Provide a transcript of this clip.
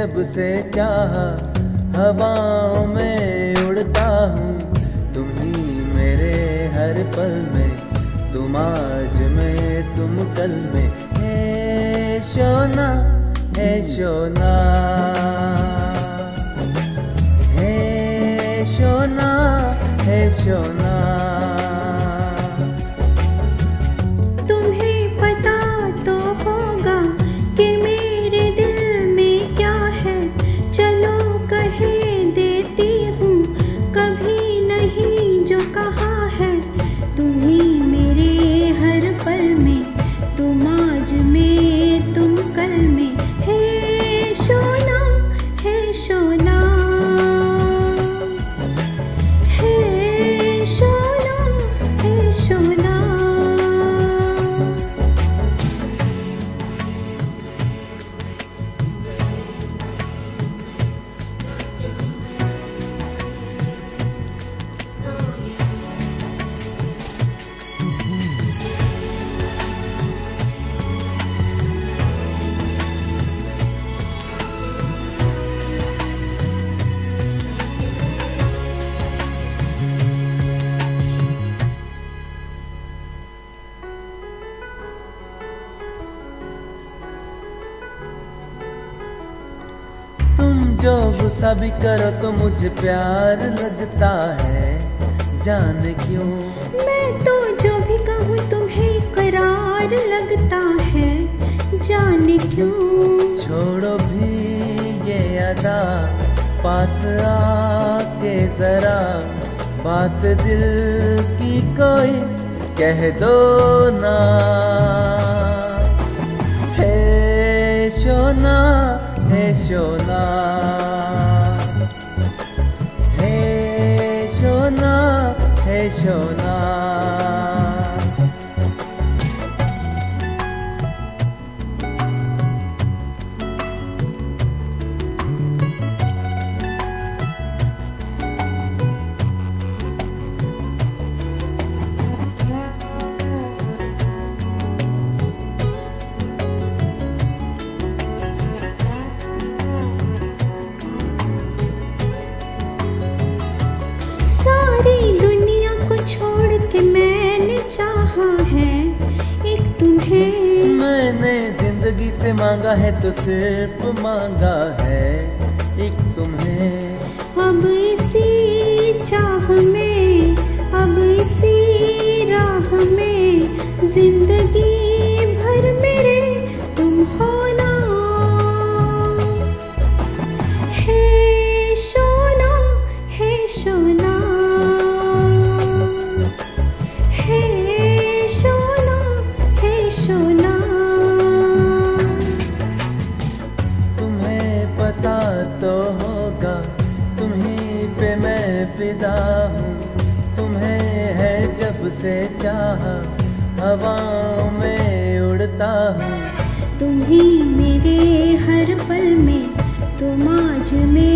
जब से चाहा हवाओं में उड़ता हूँ। तुम ही मेरे हर पल में, तुम आज में तुम कल में। हे शोना, हे शोना, हे शोना, हे शोना। तुम्हें पता तो होगा कि मेरे दिल में क्या है। चलो कहे देती हूँ, कभी नहीं जो कहा है। तुम ही मेरे हर पल में, तुम आज में तुम कल में। हे शोना, हे शोना, हे शोना, हे शोना। तुम जो गुस्सा भी करो तो मुझे प्यार लगता है, जाने क्यों। मैं तो जो भी कहूँ तुम्हें करार लगता है, जाने क्यों। छोड़ो भी ये अदा, पास आके जरा बात दिल की कोई कह दो ना। हे शोना, हे शोना, हे शोना, हे शोना। सारी दुनिया को छोड़ के मैंने चाहा है एक तुम्हें। मैंने जिंदगी से मांगा है तो सिर्फ मांगा है एक तुम्हें। अब इसी चाह में, अब इसी राह में, जिंदगी भर मेरे तुम हो ना। हे शोना, हे शोना, हे शोना, हे शोना। तुम्हें पता तो होगा, तुम्हीं पे मैं फिदा हूँ। तुम्हें है जब से चाहा हवाओं में उड़ता हूँ। तुम ही मेरे हर पल में, तुम आज में